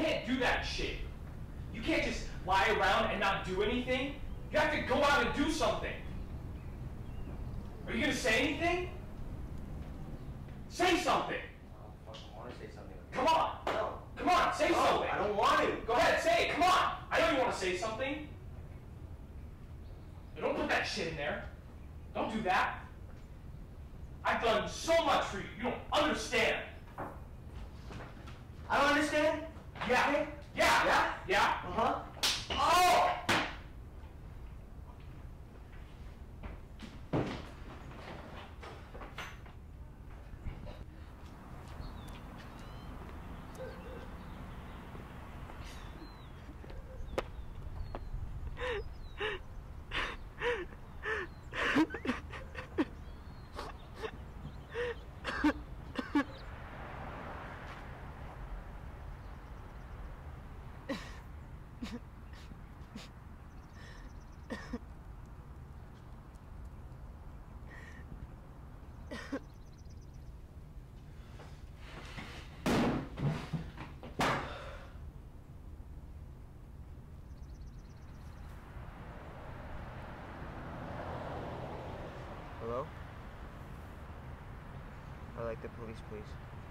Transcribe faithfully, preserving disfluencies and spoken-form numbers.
can't do that shit. You can't just lie around and not do anything. You have to go out and do something. Are you gonna say anything? Say something. I don't fucking want to say something. Come on. No. Come on, say No, something. I don't want to. Go ahead, say it. Come on. I know you want to say something. But don't put that shit in there. Don't do that. I've done so much for you. You don't understand. I don't understand. Yeah. Okay. Yeah. Yeah? Yeah. Uh-huh. Oh! Hello? I'd like the police, please.